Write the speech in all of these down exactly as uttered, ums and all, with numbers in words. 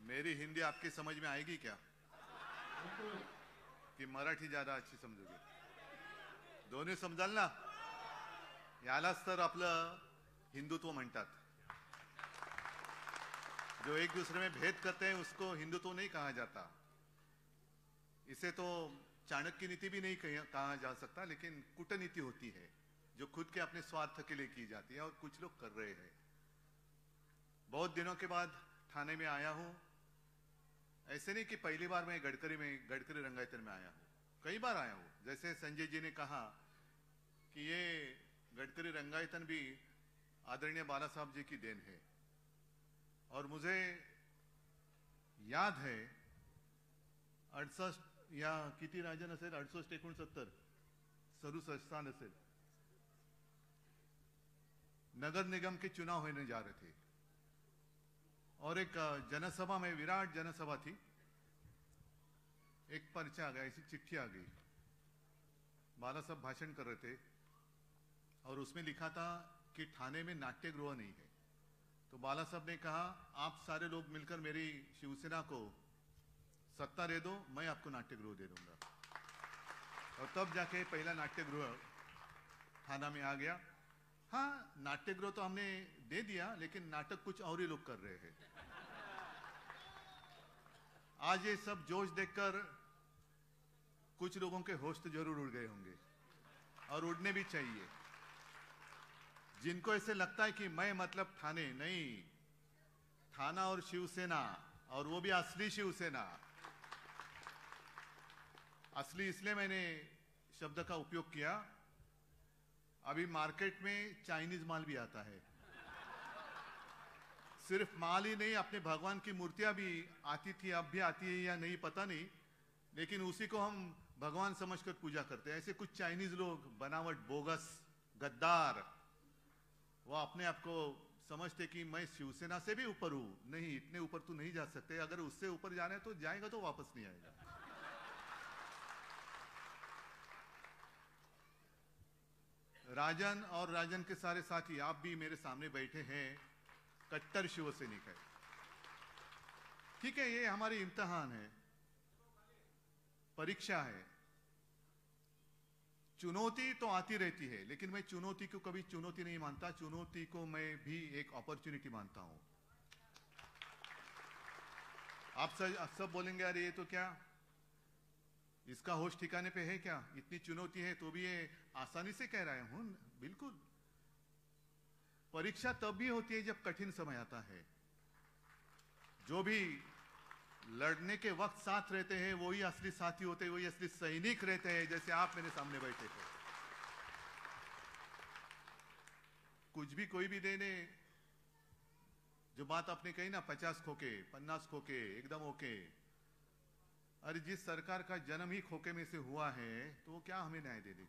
मेरी हिंदी आपकी समझ में आएगी क्या कि मराठी ज्यादा अच्छी समजोगे? दोन्ही समजाल ना? यालाच तर आपलं हिंदुत्व म्हणतात. जो एक दूसरे में भेद करते हैं उसको हिंदुत्व नहीं कहा जाता. इसे तो चाणक्य नीति भी नहीं कहा जा सकता, लेकिन कूटनीति होती है जो खुद के अपने स्वार्थ के लिए की जाती है और कुछ लोग कर रहे हैं. बहुत दिनों के बाद थाने में आया हूं. ऐसे नहीं कि पहली बार मैं गडकरी में गडकरी रंगायतन में आया हूं, कई बार आया हूं. जैसे संजय जी ने कहा कि ये गडकरी रंगायतन भी आदरणीय बाला साहब जी की देन है. और मुझे याद है अडसष्ट या किती राजन असेल, अडसष्ट एकोणसत्तर सदुसष्ट साल असेल, नगर निगम के चुनाव होने जा रहे थे और एक जनसभा में, विराट जनसभा थी, एक पर्चा आ गया, ऐसी चिट्ठी आ गई. बाला साहब भाषण कर रहे थे और उसमें लिखा था कि थाने में नाट्यगृह नहीं है. तो बाला साहब ने कहा, आप सारे लोग मिलकर मेरी शिवसेना को सत्ता दे दो, मैं आपको नाट्यगृह दे दूंगा. और तब जाके पहला नाट्यगृह थाना में आ गया. हाँ, नाट्यगृह तो हमने दे दिया, लेकिन नाटक कुछ और ही लोग कर रहे हैं. आज ये सब जोश देखकर कुछ लोगों के होश तो जरूर उड़ गए होंगे और उड़ने भी चाहिए. जिनको ऐसे लगता है कि मैं मतलब थाने नहीं, थाना और शिवसेना, और वो भी असली शिवसेना. असली इसलिए मैंने शब्द का उपयोग किया, अभी मार्केट में चाइनीज माल भी आता है. सिर्फ माल ही नहीं, अपने भगवान की मूर्तियां भी आती थी, अब भी आती है या नहीं पता नहीं, लेकिन उसी को हम भगवान समझकर पूजा करते हैं. ऐसे कुछ चाइनीज लोग, बनावट, बोगस, गद्दार, वो अपने आप को समझते कि मैं शिवसेना से भी ऊपर हूं. नहीं, इतने ऊपर तो नहीं जा सकते. अगर उससे ऊपर जाना है तो जाएगा तो वापस नहीं आएगा. राजन और राजन के सारे साथी, आप भी मेरे सामने बैठे हैं, कट्टर शिवसैनिक है. ठीक है, ये हमारी इम्तिहान है, परीक्षा है. चुनौती तो आती रहती है, लेकिन मैं चुनौती को कभी चुनौती नहीं मानता. चुनौती को मैं भी एक अपॉर्चुनिटी मानता हूं. आप सब आप सब बोलेंगे, अरे ये तो क्या, इसका होश ठिकाने पे है क्या, इतनी चुनौती है तो भी ये आसानी से कह रहा हूं. बिल्कुल, परीक्षा तब भी होती है जब कठिन समय आता है. जो भी लड़ने के वक्त साथ रहते हैं वही असली साथी होते हैं, वही असली सैनिक रहते हैं, जैसे आप मेरे सामने बैठे थे. कुछ भी कोई भी देने, जो बात आपने कही ना, पचास खोके, पन्नास खोके, एकदम ओके. अरे जिस सरकार का जन्म ही खोके में से हुआ है तो वो क्या हमें न्याय दे दे?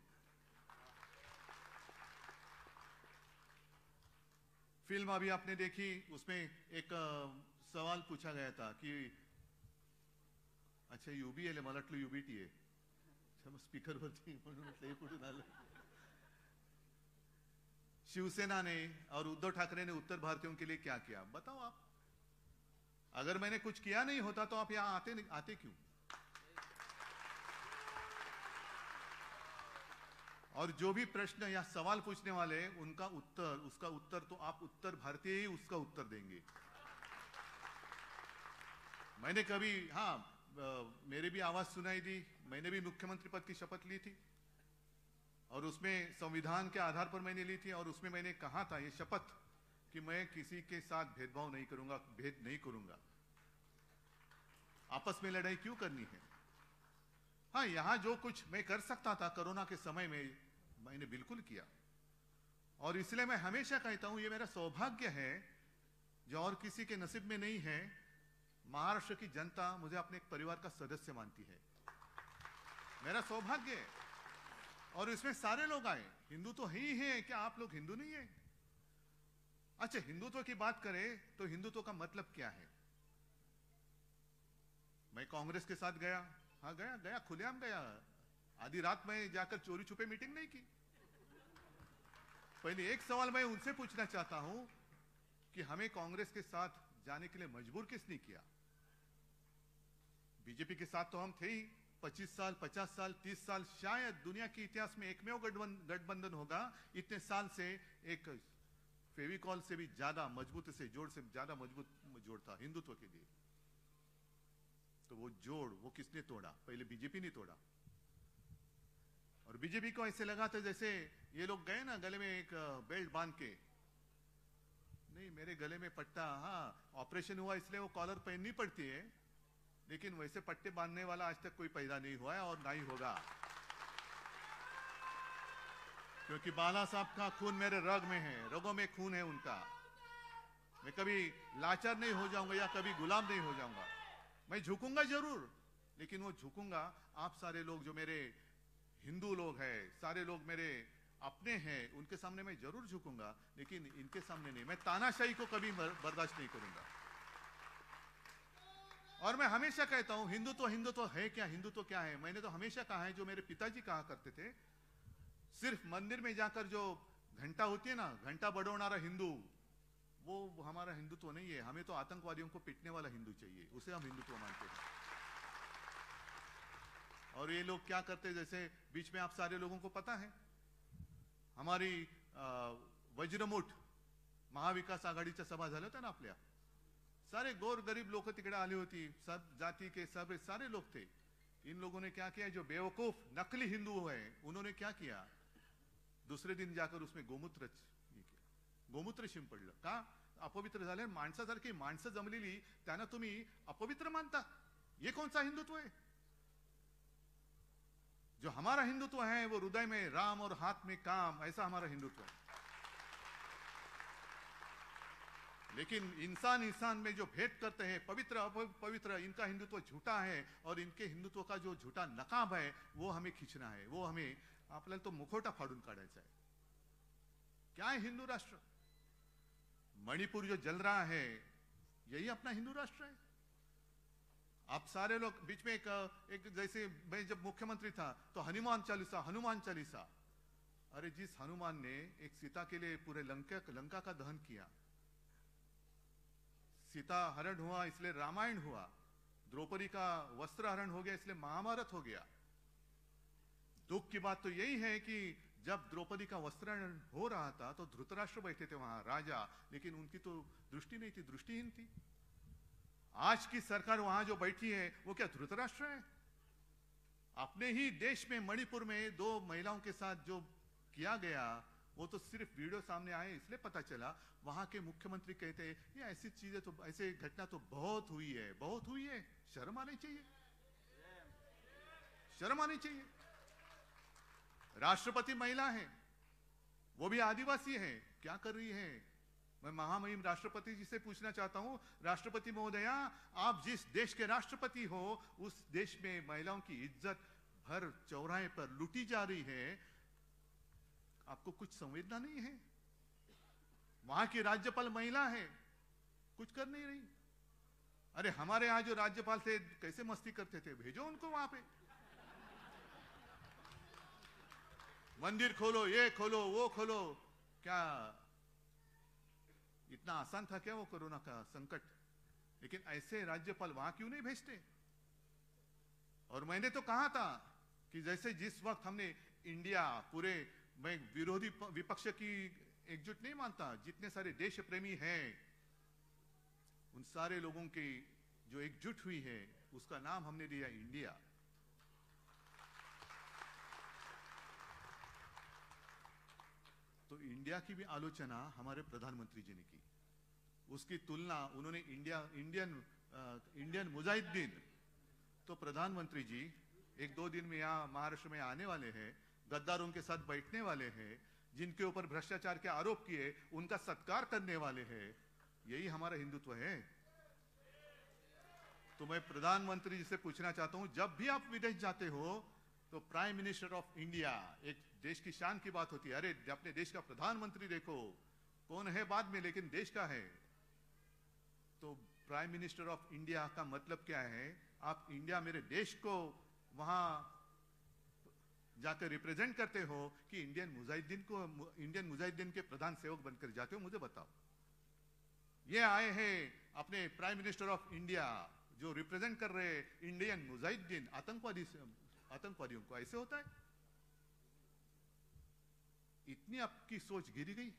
फिल्म अभी आपने देखी, उसमें एक सवाल पूछा गया था कि अच्छा युबी आहे, मला वाटलं युबीटी आहे. स्पीकर वरती म्हणून म्हटलं हे कुठून आलं. शिवसेना ने और उद्धव ठाकरे ने उत्तर भारतीयों के लिए क्या किया, बताओ आप. अगर मैंने कुछ किया नहीं होता तो आप यहां आते आते क्यों? और जो भी प्रश्न या सवाल पूछने वाले, उनका उत्तर, उसका उत्तर तो आप उत्तर भारतीय ही उसका उत्तर देंगे. मैंने कभी, हाँ, मेरे भी आवाज सुनाई दी, मैंने भी मुख्यमंत्री पद की शपथ ली थी और उसमें संविधान के आधार पर मैंने ली थी. और उसमें मैंने कहा था ये शपथ कि मैं किसी के साथ भेदभाव नहीं करूंगा, भेद नहीं करूंगा. आपस में लड़ाई क्यों करनी है? हाँ, यहां जो कुछ मैं कर सकता था कोरोना के समय में, मैंने बिल्कुल किया. और इसलिए मैं हमेशा कहता हूं, ये मेरा सौभाग्य है जो और किसी के नसीब में नहीं है. महाराष्ट्र की जनता मुझे अपने एक परिवार का सदस्य मानती है, मेरा सौभाग्य है. और इसमें सारे लोग आए, हिंदू तो ही हैं. क्या आप लोग हिंदू नहीं है? अच्छा, हिंदुत्व की बात करें तो हिंदुत्व का मतलब क्या है? मैं कांग्रेस के साथ गया, हाँ गया गया खुलेआम गया. आधी रात में जाकर चोरी छुपे मीटिंग नहीं की. पहले एक सवाल मैं उनसे पूछना चाहता हूं कि हमें कांग्रेस के साथ जाने के लिए मजबूर किसने किया? बीजेपी के साथ तो हम थे ही पच्चीस साल, पचास साल, तीस साल, शायद दुनिया के इतिहास में एकमेव गठबंधन होगा इतने साल से एक फेविकॉल से भी ज्यादा मजबूत, से जोड़ से ज्यादा मजबूत जोड़ था हिंदुत्व के लिए। तो वो जोड़ वो किसने तोड़ा? पहले बीजेपी ने तोड़ा। और बीजेपी को ऐसे लगा था जैसे ये लोग गए ना गले में एक बेल्ट बांध के, नहीं मेरे गले में पट्टा, हाँ ऑपरेशन हुआ इसलिए वो कॉलर पहननी पड़ती है, लेकिन वैसे पट्टे बांधने वाला आज तक कोई पैदा नहीं हुआ है और ना ही होगा, क्योंकि बाला साहब का खून मेरे रग में है, रगों में खून है उनका। मैं कभी लाचार नहीं हो जाऊंगा या कभी गुलाम नहीं हो जाऊंगा। मैं झुकूंगा जरूर, लेकिन वो झुकूंगा आप सारे लोग जो मेरे हिंदू लोग हैं, सारे लोग मेरे अपने हैं, उनके सामने मैं जरूर झुकूंगा, लेकिन इनके सामने नहीं। मैं तानाशाही को कभी बर्दाश्त नहीं करूंगा। और मैं हमेशा कहता हूं हिंदुत्व हिंदुत्व है क्या, हिंदुत्व क्या है? मैंने तो हमेशा कहा है, जो मेरे पिताजी कहा करते थे, सिर्फ मंदिर में जाकर जो घंटा होती है ना, घंटा बड़ोनारा हिंदू, वो हमारा हिंदुत्व नहीं है। हमें तो आतंकवादियों को पीटने वाला हिंदू चाहिए, उसे हम हिंदुत्व मानते हैं। और ये लोग क्या करते, जैसे बीच में आप सारे लोगों को पता है, हमारी वज्रमुठ महाविकास आघाडीच्या सभा झाल्या होत्या ना आपल्या, सारे गोर गरीब लोग तिकडे आली होती, सब जाति के सब सारे लोग थे। इन लोगों ने क्या किया, जो बेवकूफ नकली हिंदू है उन्होंने क्या किया, दूसरे दिन जाकर उसमें गोमूत्र गोमूत्र शिंपडलं। का? अपवित्र झाले, माणसासारखी माणसं जमलेली त्यांना तुम्ही अपवित्र मानता? ये कौन सा हिंदुत्व है? जो हमारा हिंदुत्व है वो हृदय में राम और हाथ में काम, ऐसा हमारा हिंदुत्व है। लेकिन इंसान इंसान में जो भेद करते हैं, पवित्र अपवित्र, इनका हिंदुत्व झूठा है और इनके हिंदुत्व का जो झूठा नकाब है वो हमें खींचना है, वो हमें आपल्याला तो मुखोटा फाडून काढायचा है। क्या है हिंदू राष्ट्र? मणिपुर जो जल रहा है यही अपना हिंदू राष्ट्र है। आप सारे लोग बीच में एक, एक जैसे मैं जब मुख्यमंत्री था तो हनुमान चालीसा हनुमान चालीसा, अरे जिस हनुमान ने एक सीता के लिए पूरे लंका लंका का दहन किया, सीता हरण हुआ इसलिए रामायण हुआ, द्रौपदी का वस्त्र हरण हो गया इसलिए महाभारत हो गया। दुख की बात तो यही है कि जब द्रौपदी का वस्त्र हो रहा था तो धृतराष्ट्र बैठे थे वहां राजा, लेकिन उनकी तो दृष्टि नहीं थी, दृष्टिहीन थी। आज की सरकार वहां जो बैठी है वो क्या धृतराष्ट्र है? अपने ही देश में मणिपुर में दो महिलाओं के साथ जो किया गया वो तो सिर्फ वीडियो सामने आए इसलिए पता चला। वहां के मुख्यमंत्री कहते हैं ये ऐसी चीजें तो, ऐसे घटना तो बहुत हुई है, बहुत हुई है, शर्म आनी चाहिए, शर्म आनी चाहिए। राष्ट्रपति महिला है, वो भी आदिवासी है, क्या कर रही है? मैं महामहिम राष्ट्रपति जी से पूछना चाहता हूं, राष्ट्रपति महोदया, आप जिस देश के राष्ट्रपति हो उस देश में महिलाओं की इज्जत हर चौराहे पर लूटी जा रही है, आपको कुछ संवेदना नहीं है? वहां की राज्यपाल महिला है, कुछ कर नहीं रही। अरे हमारे यहां जो राज्यपाल थे कैसे मस्ती करते थे, भेजो उनको वहां पे। मंदिर खोलो, ये खोलो, वो खोलो, क्या इतना आसान था क्या वो कोरोना का संकट? लेकिन ऐसे राज्यपाल वहां क्यों नहीं भेजते? और मैंने तो कहा था कि जैसे जिस वक्त हमने इंडिया पूरे, मैं विरोधी विपक्ष की एकजुट नहीं मानता, जितने सारे देश प्रेमी हैं उन सारे लोगों की जो एकजुट हुई है उसका नाम हमने दिया इंडिया। तो इंडिया की भी आलोचना हमारे प्रधानमंत्री जी ने की, उसकी तुलना उन्होंने इंडिया इंडियन इंडियन मुजाहिदीन। तो प्रधानमंत्री जी एक दो दिन में यहाँ महाराष्ट्र में आने वाले हैं, गद्दारों के साथ बैठने वाले हैं, जिनके ऊपर भ्रष्टाचार के आरोप किए उनका सत्कार करने वाले हैं। यही हमारा हिंदुत्व है। तो मैं प्रधानमंत्री जी से पूछना चाहता हूं, जब भी आप विदेश जाते हो तो प्राइम मिनिस्टर ऑफ इंडिया, एक देश की शान की बात होती है, अरे अपने देश का प्रधानमंत्री देखो, कौन है बाद में लेकिन देश का है। तो प्राइम मिनिस्टर ऑफ इंडिया का मतलब क्या है? आप इंडिया मेरे देश को वहां जाकर रिप्रेजेंट करते हो कि इंडियन मुजाहिदीन को, इंडियन मुजाहिदीन के प्रधान सेवक बनकर जाते हो? मुझे बताओ। ये आए हैं अपने प्राइम मिनिस्टर ऑफ इंडिया जो रिप्रेजेंट कर रहे इंडियन मुजाहिदीन आतंकवादी आतंकवादियों को, ऐसे होता है? इतनी आपकी सोच गिरी गई।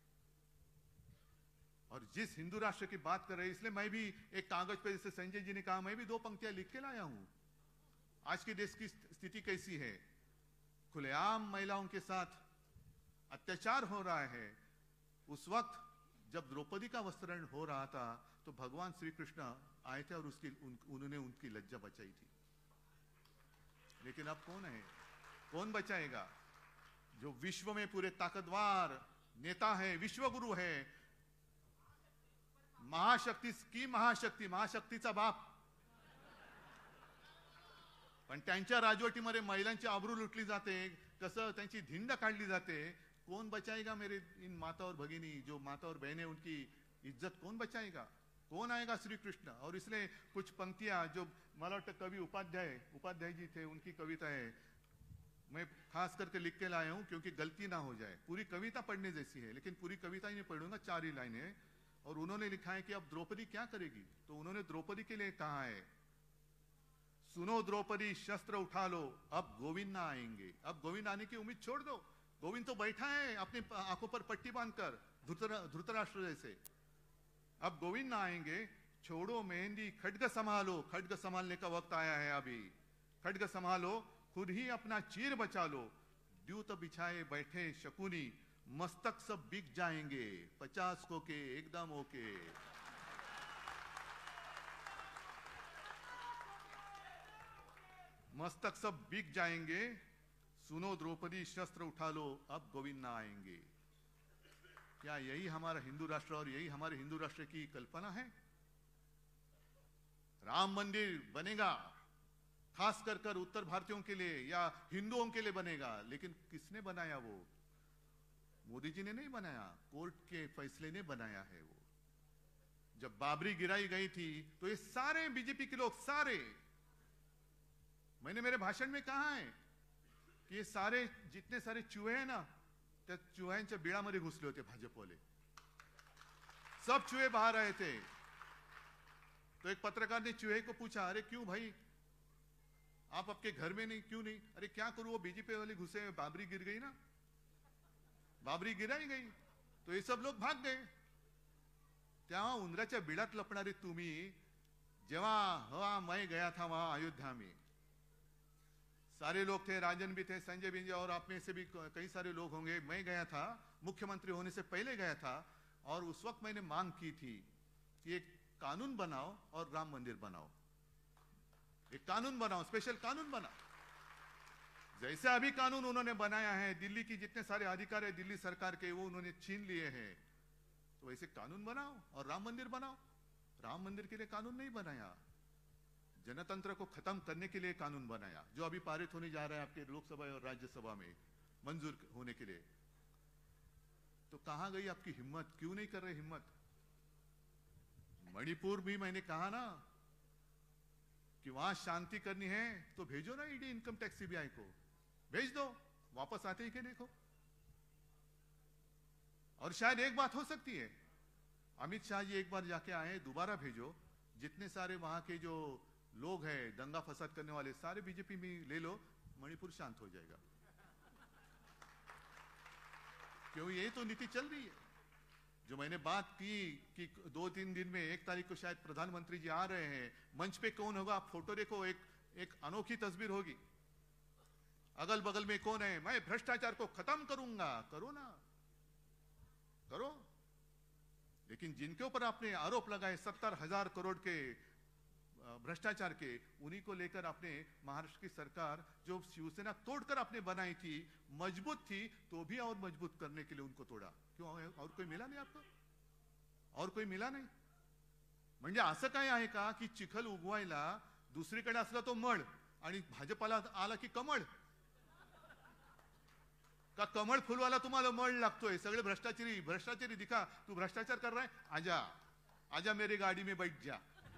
और जिस हिंदू राष्ट्र की बात कर रहे हैं, इसलिए मैं भी एक कागज पे, जैसे संजय जी ने कहा, मैं भी दो पंक्तियां लिख के लाया हूं। आज के देश की स्थिति कैसी है? खुलेआम महिलाओं के साथ अत्याचार हो रहा है। उस वक्त जब द्रौपदी का वस्त्रण हो रहा था तो भगवान श्री कृष्ण आए थे और उसकी उन, उन्होंने उनकी लज्जा बचाई थी। लेकिन अब कौन है? कौन बचाएगा? जो विश्व में पूरे ताकतवर नेता है, विश्व गुरु है, महाशक्ति की महाशक्ती, महाशक्तीचा बाप, पण त्यांच्या राजवटीमध्ये महिलांची आबरू लुटली जाते, कसं त्यांची धिंड काढली जाते। कौन बचाएगा मेरे इन माता और भगिनी, जो माता और बहनें, उनकी इज्जत कौन बचाएगा? कौन आएगा? श्री कृष्ण। और इसलिए कुछ पंक्तियां जो मला वाटतं कवि उपाध्याय उपाध्याय जी थे, उनकी कविता है, मैं खास करके लिख के लाया हूं क्योंकि गलती ना हो जाए। पूरी कविता पढ़ने जैसी है, लेकिन पूरी कविता ही नहीं पढ़ूंगा, चार ही लाइनें। और उन्होंने लिखा है कि अब द्रौपदी क्या करेगी? तो उन्होंने द्रौपदी के लिए कहा है, सुनो द्रौपदी शस्त्र उठा लो, अब गोविंद ना आएंगे। अब गोविंद आने की उम्मीद छोड़ दो। गोविंद तो बैठा है अपनी आंखों पर पट्टी बांधकर, धृतराष्ट्र जैसे। अब गोविंद ना आएंगे। छोड़ो मेहंदी, खड्ग संभालो। खड्ग संभालने का वक्त आया है अभी। खड्ग संभालो, खुद ही अपना चीर बचा लो। द्यूत बिछाए बैठे शकुनी, मस्तक सब बिक जाएंगे। पचास को के एकदम ओके। मस्तक सब बिक जाएंगे। सुनो द्रौपदी शस्त्र उठा लो, अब गोविंद ना आएंगे। क्या यही हमारा हिंदू राष्ट्र और यही हमारे हिंदू राष्ट्र की कल्पना है? राम मंदिर बनेगा खास कर कर उत्तर भारतीयों के लिए या हिंदुओं के लिए बनेगा, लेकिन किसने बनाया? वो मोदी जी ने नहीं बनाया, कोर्ट के फैसले ने बनाया है। वो जब बाबरी गिराई गई थी तो ये सारे बीजेपी के लोग, सारे, मैंने मेरे भाषण में कहा है कि ये सारे जितने सारे चूहे हैं ना, त्या चुह्यांच्या बिळामध्ये घुसले होते भाजपवाले, सब चूहे बाहर आए थे। तो एक पत्रकार ने चूहे को पूछा, अरे क्यों भाई, आप आपके घर में नहीं, क्यों नहीं? अरे क्या करूं, वो बीजेपी वाले घुसे, बाबरी गिर गई ना, बाबरी गिराई गई तो ये सब लोग भाग गए। तेव्हा उंदराच्या बिळात लपणारे तुम्ही, जेव्हा हवा मैं गया था वहां अयोध्या में, सारे लोग थे, राजन भी थे, संजय भी, और आप में से भी कई सारे लोग होंगे। मैं गया था, मुख्यमंत्री होने से पहले गया था, और उस वक्त मैंने मांग की थी कि एक कानून बनाओ और राम मंदिर बनाओ, एक कानून बनाओ, स्पेशल कानून बनाओ। जैसे अभी कानून उन्होंने बनाया है, दिल्ली की जितने सारे अधिकार है दिल्ली सरकार के, वो उन्होंने छीन लिए हैं, तो वैसे कानून बनाओ और राम मंदिर बनाओ। राम मंदिर के लिए कानून नहीं बनाया, जनतंत्र को खत्म करने के लिए कानून बनाया, जो अभी पारित होने जा रहा है आपके लोकसभा और राज्यसभा में मंजूर होने के लिए। तो कहां गई आपकी हिम्मत? क्यों नहीं कर रहे हिम्मत? मणिपुर भी मैंने कहा ना कि वहां शांति करनी है तो भेजो ना ईडी, इनकम टैक्स, सीबीआई को भेज दो, वापस आते ही के देखो। और शायद एक बात हो सकती है, अमित शाह जी एक बार जाके आए, दोबारा भेजो, जितने सारे वहां के जो लोग हैं दंगा फसाद करने वाले, सारे बीजेपी में ले लो, मणिपुर शांत हो जाएगा। क्यों? ये तो नीति चल रही है। जो मैंने बात की कि दो तीन दिन में, एक तारीख को शायद प्रधानमंत्री जी आ रहे हैं, मंच पे कौन होगा आप फोटो देखो, एक एक अनोखी तस्वीर होगी। अगल बगल में कौन है? मैं भ्रष्टाचार को खत्म करूंगा। करो ना, करो। लेकिन जिनके ऊपर आपने आरोप लगाए सत्तर हजार करोड़ के भ्रष्टाचार के, उन्हीं को लेकर आपने महाराष्ट्र की सरकार, जो शिवसेना तोड़कर आपने बनाई थी, मजबूत थी, तो भी और मजबूत करने के लिए उनको तोडा। क्यों? और कोई मिला नहीं आपको? और कोई मिला नाही? म्हणजे असं काय आहे का की चिखल उगवायला दुसरीकडे असला तो मळ आणि भाजपाला आला की कमळ? का कमळ फुलवाला तुम्हाला मळ लागतोय? सगळे भ्रष्टाचारी भ्रष्टाचारी दिखा, तू भ्रष्टाचार कर रहा है, आजा आजा मेरी गाड़ी में बैठ जा।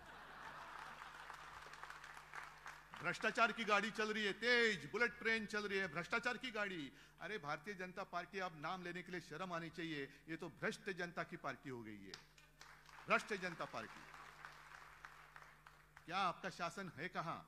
भ्रष्टाचार की गाड़ी चल रही है, तेज बुलेट ट्रेन चल रही है, भ्रष्टाचार की गाड़ी। अरे भारतीय जनता पार्टी, अब नाम लेने के लिए शर्म आनी चाहिए, ये तो भ्रष्ट जनता की पार्टी हो गई है, भ्रष्ट जनता पार्टी। क्या आपका शासन है कहां?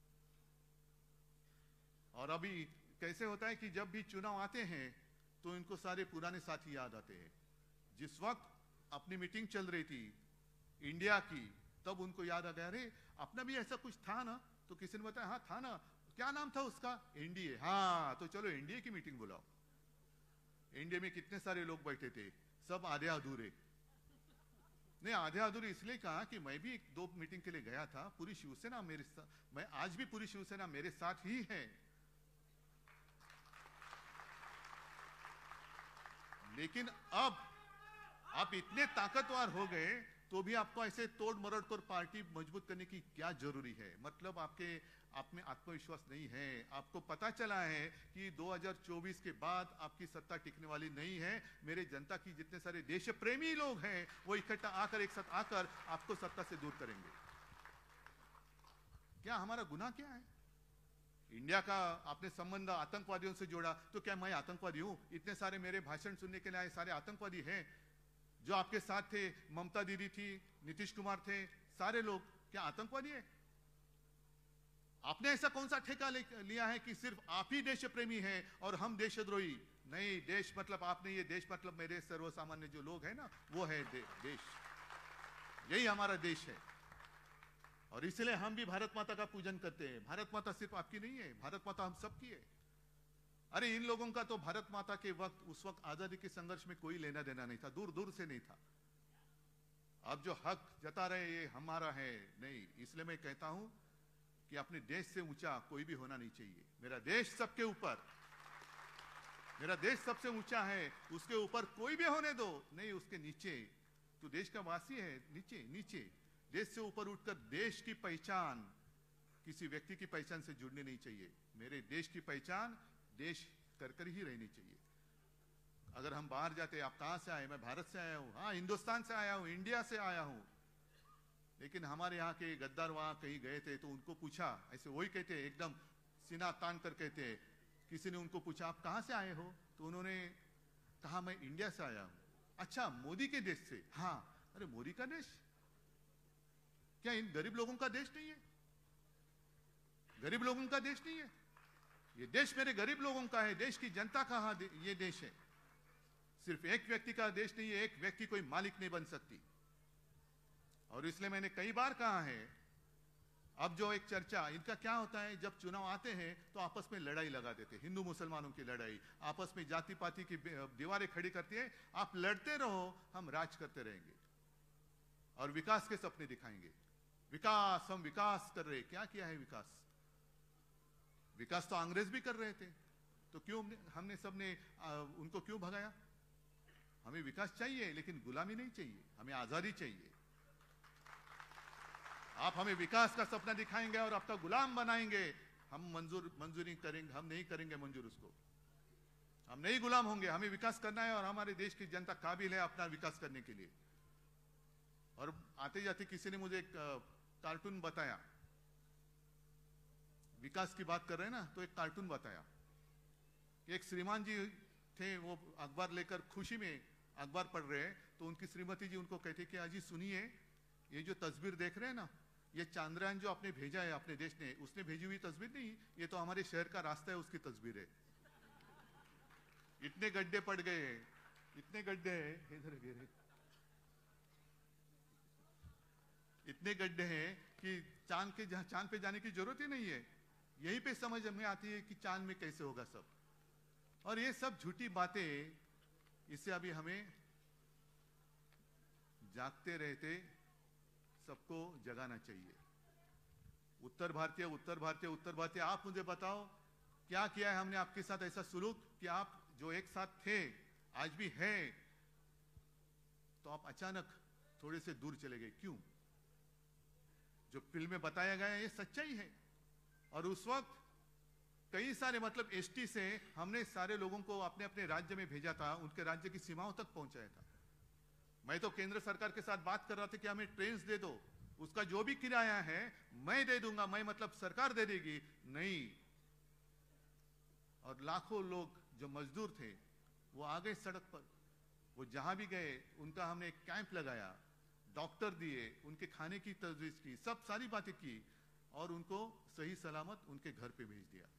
और अभी कैसे होता है कि जब भी चुनाव आते हैं तो इनको सारे पुराने साथी याद आते हैं। जिस वक्त अपनी मीटिंग चल रही थी इंडिया की, तब उनको याद आ गया, अरे अपना भी ऐसा कुछ था ना। तो किसी ने बताया, हाँ था ना, क्या नाम था उसका? एनडीए। हाँ तो चलो एनडीए की मीटिंग बुलाओ। एनडीए में कितने सारे लोग बैठे थे, सब आधे अधूरे। नहीं, आधे अधूरे इसलिए कहा कि मैं भी एक दो मीटिंग के लिए गया था, पूरी शिवसेना मेरे साथ, मैं आज भी पूरी शिवसेना मेरे साथ ही है। लेकिन अब आप इतने ताकतवर हो गए तो भी आपको ऐसे तोड़ मरोड़ कर पार्टी मजबूत करने की क्या जरूरी है? मतलब आपके आप में आत्मविश्वास नहीं है। आपको पता चला है कि दो हज़ार चौबीस के बाद आपकी सत्ता टिकने वाली नहीं है। मेरे जनता की जितने सारे देश प्रेमी लोग हैं वो इकट्ठा आकर एक साथ आकर आपको सत्ता से दूर करेंगे। क्या हमारा गुनाह क्या है? इंडिया का आपने संबंध आतंकवादियों से जोड़ा, तो क्या मैं आतंकवादी हूं? इतने सारे मेरे भाषण सुनने के लिए आए सारे आतंकवादी हैं जो आपके साथ थे? ममता दीदी थी, नीतीश कुमार थे, सारे लोग क्या आतंकवादी है? आपने ऐसा कौन सा ठेका लिया है कि सिर्फ आप ही देश प्रेमी हैं और हम देशद्रोही? नहीं, देश मतलब आपने ये देश मतलब मेरे सर्वसामान्य जो लोग हैं ना, वो है दे, देश। यही हमारा देश है और इसलिए हम भी भारत माता का पूजन करते हैं। भारत माता सिर्फ आपकी नहीं है, भारत माता हम सबकी है। अरे इन लोगों का तो भारत माता के वक्त, उस वक्त आजादी के संघर्ष में कोई लेना देना नहीं था, दूर दूर से नहीं था। अब जो हक जता रहे ये हमारा है, नहीं। इसलिए मैं कहता हूं कि अपने देश से ऊंचा कोई भी होना नहीं चाहिए। मेरा देश सबके ऊपर, मेरा देश सबसे ऊंचा है, उसके ऊपर कोई भी होने दो, नहीं उसके नीचे। तो देश का वासी है, नीचे नीचे। देश से ऊपर उठकर देश की पहचान किसी व्यक्ति की पहचान से जुड़नी नहीं चाहिए। मेरे देश की पहचान देश कर कर ही रहनी चाहिए। अगर हम बाहर जाते, आप कहां से आए? मैं भारत से आया हूं, हाँ हिंदुस्तान से आया हूं, इंडिया से आया हूं। लेकिन हमारे यहाँ के गद्दार वहां कहीं गए थे तो उनको पूछा, ऐसे वही कहते एकदम सीना तान कर कहते, किसी ने उनको पूछा आप कहां से आए हो? तो उन्होंने कहा मैं इंडिया से आया हूं। अच्छा, मोदी के देश से? हाँ। अरे मोदी का देश? क्या इन गरीब लोगों का देश नहीं है? गरीब लोगों का देश नहीं है? ये देश मेरे गरीब लोगों का है, देश की जनता का ये देश है। सिर्फ एक व्यक्ति का देश नहीं है, एक व्यक्ति कोई मालिक नहीं बन सकती। और इसलिए मैंने कई बार कहा है, अब जो एक चर्चा इनका क्या होता है, जब चुनाव आते हैं तो आपस में लड़ाई लगा देते हैं, हिंदू मुसलमानों की लड़ाई, आपस में जाति पाति की दीवारें खड़ी करती है। आप लड़ते रहो, हम राज करते रहेंगे और विकास के सपने दिखाएंगे। विकास, हम विकास कर रहे। क्या किया है विकास? विकास तो अंग्रेज भी कर रहे थे, तो क्यों हमने सबने उनको क्यों भगाया? हमें विकास चाहिए लेकिन गुलामी नहीं चाहिए, हमें आजादी चाहिए। आप हमें विकास का सपना दिखाएंगे और आपका गुलाम बनाएंगे, हम मंजूर मंजूरी करेंगे, हम नहीं करेंगे मंजूर उसको। हम नहीं गुलाम होंगे, हमें विकास करना है और हमारे देश की जनता काबिल है अपना विकास करने के लिए। और आते जाते किसी ने मुझे एक कार्टून बताया, विकास की बात कर रहे हैं ना, तो एक कार्टून बताया कि एक श्रीमान जी थे, वो अखबार लेकर खुशी में अखबार पढ़ रहे हैं, तो उनकी श्रीमती जी उनको कहते कि अजी सुनिए, ये जो तस्वीर देख रहे हैं ना, ये चांद्रयान जो आपने भेजा है अपने देश ने, उसने भेजी हुई तस्वीर नहीं, ये तो हमारे शहर का रास्ता है उसकी तस्वीर है। इतने गड्ढे पड़ गए हैं, इतने गड्ढे हैं, इधर गिरे, इतने गड्ढे हैं कि चांद के चांद पे जाने की जरूरत ही नहीं है। यहीं पे समझ में आती है कि चांद में कैसे होगा सब। और ये सब झूठी बातें, इससे अभी हमें जागते रहते सबको जगाना चाहिए। उत्तर भारतीय उत्तर भारतीय उत्तर भारतीय आप मुझे बताओ क्या किया है हमने आपके साथ ऐसा सुलूक कि आप जो एक साथ थे आज भी हैं, तो आप अचानक थोड़े से दूर चले गए, क्यों? जो फिल्म में बताया गया है ये सच्चाई है। और उस वक्त कई सारे मतलब एसटी से हमने सारे लोगों को अपने अपने राज्य में भेजा था, उनके राज्य की सीमाओं तक पहुंचाया था। मैं तो केंद्र सरकार के साथ बात कर रहा था कि हमें ट्रेन दे दो, उसका जो भी किराया है मैं दे दूंगा, मैं मतलब सरकार दे देगी, नहीं। और लाखों लोग जो मजदूर थे वो आ गए सड़क पर, वो जहां भी गए उनका हमने एक कैंप लगाया, डॉक्टर दिए, उनके खाने की तजवीज़ की, सब सारी बातें की और उनको सही सलामत उनके घर पे भेज दिया।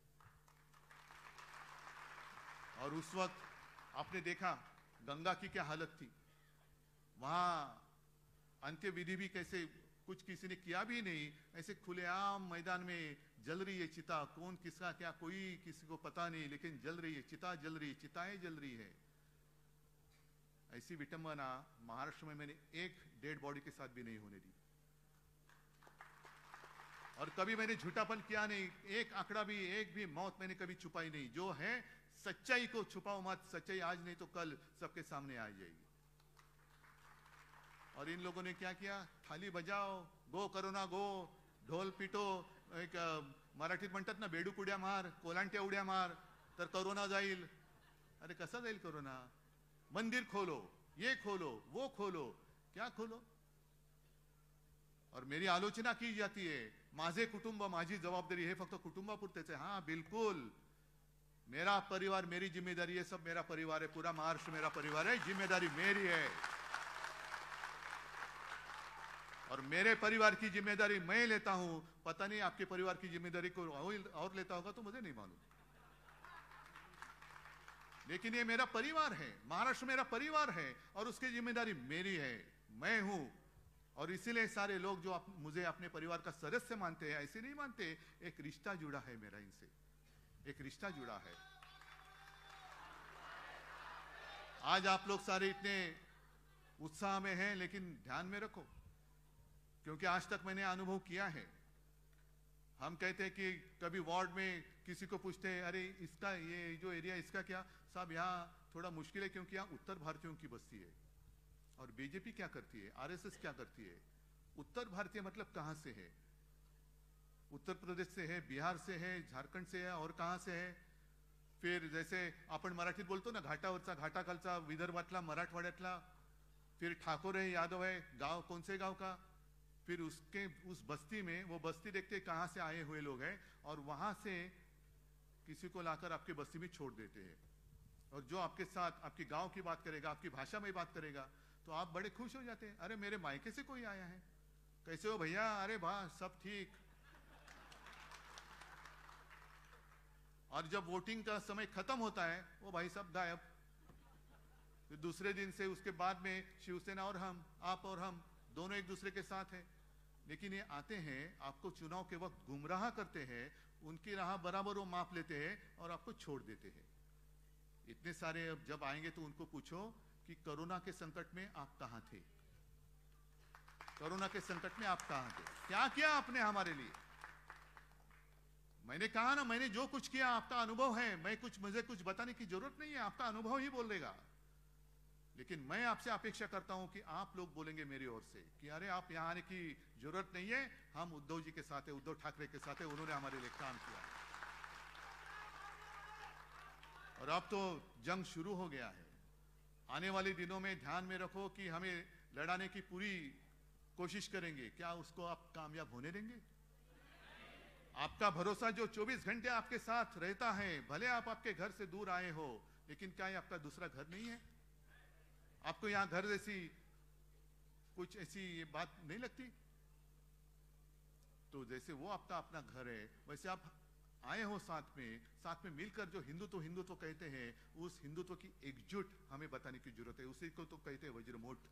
और उस वक्त आपने देखा गंगा की क्या हालत थी, वहां अंत्य विधि भी कैसे, कुछ किसी ने किया भी नहीं, ऐसे खुलेआम मैदान में जल रही है चिता, कौन किसका क्या कोई किसी को पता नहीं, लेकिन जल रही है चिता, जल रही है चिताएं जल रही है। ऐसी विटंबना महाराष्ट्र में मैंने एक डेड बॉडी के साथ भी नहीं होने दी। और कभी मैंने झूठापन किया नहीं, एक आंकड़ा भी, एक भी मौत मैंने कभी छुपाई नहीं। जो है सच्चाई को छुपाओ मत, सच्चाई आज नहीं तो कल सबके सामने आ जाएगी। और इन लोगों ने क्या किया, थाली बजाओ, गो करोना गो, ढोल पिटो, एक मराठीत म्हणतात ना बेडूक उड्या मार, कोलांट्या उड्या मार तर करोना जाईल। अरे कसा जाईल करोना? मंदिर खोलो, ये खोलो, वो खोलो, क्या खोलो? और मेरी आलोचना की जाती है, माझे कुटुंब माझी जबाबदारी, हे फक्त कुटुंबापुरतेच आहे। हाँ बिल्कुल, मेरा परिवार मेरी जिम्मेदारी है, सब मेरा परिवार है, पूरा महाराष्ट्र मेरा परिवार है, जिम्मेदारी मेरी है। और मेरे परिवार की जिम्मेदारी मैं लेता हूं, पता नहीं आपके परिवार की जिम्मेदारी को और लेता होगा तो मुझे नहीं मालूम, लेकिन ये मेरा परिवार है, महाराष्ट्र मेरा परिवार है और उसकी जिम्मेदारी मेरी है, मैं हूं। और इसीलिए सारे लोग जो आप, मुझे अपने परिवार का सदस्य मानते हैं, ऐसे नहीं मानते, एक रिश्ता जुड़ा है मेरा इनसे, एक रिश्ता जुड़ा है। आज आप लोग सारे इतने उत्साह में हैं, लेकिन ध्यान में रखो, क्योंकि आज तक मैंने अनुभव किया है। हम कहते हैं कि कभी वार्ड में किसी को पूछते हैं, अरे इसका ये जो एरिया इसका क्या, साहब यहाँ थोड़ा मुश्किल है क्योंकि यहाँ उत्तर भारतीयों की बस्ती है। और बीजेपी क्या करती है, आरएसएस क्या करती है? उत्तर भारतीय मतलब कहां से है? उत्तर प्रदेश से है, बिहार से है, झारखंड से है, और कहां से है? फिर जैसे आपण मराठीत बोलतो ना, घाटावरचा, घाटाखालचा, विदर्भातला, मराठवाड्यातला, फिर ठाकुर है, यादव है, गांव कौन से गांव का, फिर उसके उस बस्ती में वो बस्ती देखते कहां से आए हुए लोग हैं और वहां से किसी को लाकर आपके बस्ती में छोड़ देते हैं। और जो आपके साथ आपके गांव की बात करेगा, आपकी भाषा में बात करेगा, तो आप बड़े खुश हो जाते हैं, अरे मेरे मायके से कोई आया है, कैसे हो भैया, अरे वाह सब ठीक। और जब वोटिंग का समय खत्म होता है, वो भाई सब गायब। फिर दूसरे दिन से उसके बाद में शिवसेना और हम, आप और हम दोनों एक दूसरे के साथ हैं। लेकिन ये आते हैं, आपको चुनाव के वक्त गुमराह करते हैं, उनकी राह बराबर वो माप लेते हैं और आपको छोड़ देते हैं। इतने सारे अब जब आएंगे तो उनको पूछो कि कोरोना के संकट में आप कहां थे, कोरोना के संकट में आप कहां थे, क्या किया आपने हमारे लिए? मैंने कहा ना, मैंने जो कुछ किया आपका अनुभव है, मैं कुछ मुझे कुछ बताने की जरूरत नहीं है, आपका अनुभव ही बोलेगा। लेकिन मैं आपसे अपेक्षा करता हूं कि आप लोग बोलेंगे मेरी ओर से कि अरे आप यहां आने की जरूरत नहीं है, हम उद्धव जी के साथ है, उद्धव ठाकरे के साथ है, उन्होंने हमारे लिए काम किया। और अब तो जंग शुरू हो गया है। आने वाले दिनों में ध्यान में रखो कि हमें लड़ाने की पूरी कोशिश करेंगे, क्या उसको आप कामयाब होने देंगे? आपका भरोसा जो चौबीस घंटे आपके साथ रहता है, भले आप आपके घर से दूर आए हो, लेकिन क्या ये आपका दूसरा घर नहीं है? आपको यहां घर जैसी कुछ ऐसी ये बात नहीं लगती? तो जैसे वो आपका अपना घर है, वैसे आप आए हो साथ में, साथ में मिलकर जो हिंदुत्व हिंदुत्व कहते हैं, उस हिंदुत्व की एकजुट हमें बताने की जरूरत है। उसी को तो कहते हैं वज्रमूठ।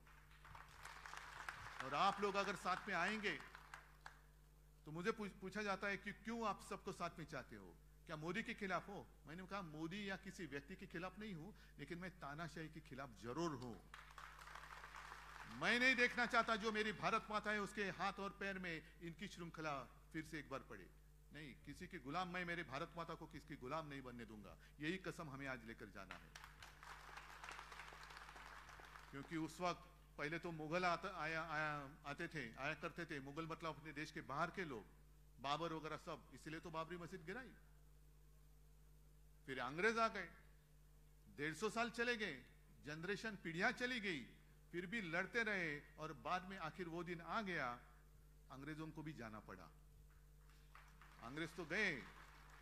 और आप लोग अगर साथ में आएंगे तो मुझे पूछा जाता है कि क्यों आप सबको साथ में चाहते हो, क्या मोदी के खिलाफ हो? मैंने कहा मोदी या किसी व्यक्ति के खिलाफ नहीं हूं, लेकिन मैं तानाशाही के खिलाफ जरूर हूं। मैं नहीं देखना चाहता जो मेरी भारत माता है उसके हाथ और पैर में इनकी श्रृंखला फिर से एक बार पड़े। नहीं, किसी की गुलाम मैं मेरे भारत माता को किसकी गुलाम नहीं बनने दूंगा। यही कसम हमें आज लेकर जाना है। क्योंकि उस वक्त पहले तो मुगल आता, आया, आया आते थे आया करते थे। मुगल मतलब अपने देश के बाहर के लोग, बाबर वगैरह सब, इसलिए तो बाबरी मस्जिद गिराई। फिर अंग्रेज आ गए, डेढ़ सौ साल चले गए, जनरेशन पीढ़ियां चली गई, फिर भी लड़ते रहे और बाद में आखिर वो दिन आ गया, अंग्रेजों को भी जाना पड़ा। अंग्रेज तो गए,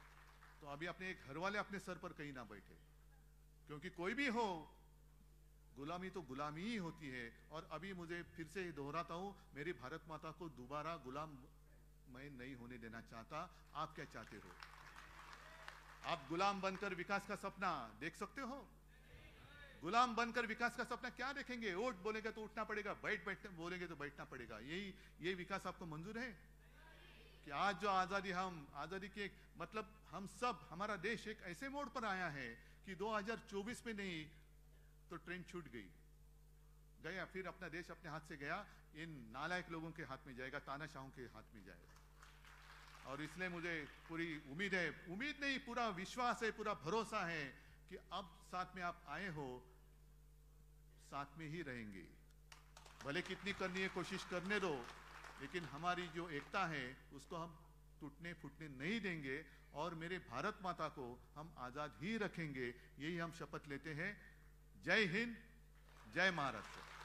तो अभी अपने घर वाले अपने सर पर कहीं ना बैठे। क्योंकि कोई भी हो, गुलामी तो गुलामी ही होती है। और अभी मुझे फिर से दोहराता हूं, मेरी भारत माता को दोबारा गुलाम मैं नहीं होने देना चाहता। आप क्या चाहते हो? आप गुलाम बनकर विकास का सपना देख सकते हो? गुलाम बनकर विकास का सपना क्या देखेंगे? वोट बोलेंगे तो उठना पड़ेगा, बैठ बैठ बोलेंगे तो बैठना पड़ेगा। यही ये विकास आपको मंजूर है? कि आज जो आजादी, हम आजादी के मतलब हम सब, हमारा देश एक ऐसे मोड़ पर आया है कि दो हज़ार चौबीस में नहीं तो ट्रेन छूट गई, गया, फिर अपना देश अपने हाथ से गया, इन नालायक लोगों के हाथ में जाएगा, तानाशाहों के हाथ में जाएगा। और इसलिए मुझे पूरी उम्मीद है, उम्मीद नहीं पूरा विश्वास है, पूरा भरोसा है कि अब साथ में आप आए हो, साथ में ही रहेंगे। भले कितनी करनी है कोशिश करने दो, लेकिन हमारी जो एकता है उसको हम टूटने फूटने नहीं देंगे और मेरे भारत माता को हम आजाद ही रखेंगे। यही हम शपथ लेते हैं। जय हिंद, जय महाराष्ट्र।